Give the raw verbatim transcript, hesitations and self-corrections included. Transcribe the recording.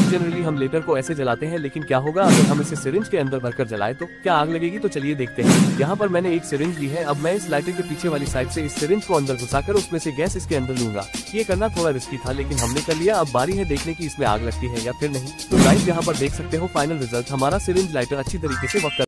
Generally हम letter को ऐसे जलाते हैं, लेकिन क्या होगा अगर हम इसे सिरिंज के अंदर भरकर जलाए तो क्या आग लगेगी? तो चलिए देखते हैं। यहाँ पर मैंने एक सिरिंज ली है। अब मैं इस लाइटर के पीछे वाली साइड से इस सिरिंज को अंदर घुसाकर उसमें से गैस इसके अंदर लूंगा। ये करना थोड़ा रिस्की था, लेकिन हमने कर लिया। अब बारी है देखने की इसमें आग लगती है या फिर नहीं। तो गाइस यहाँ पर देख सकते हो फाइनल रिजल्ट, हमारा सिरिंज लाइटर अच्छी तरीके से वर्क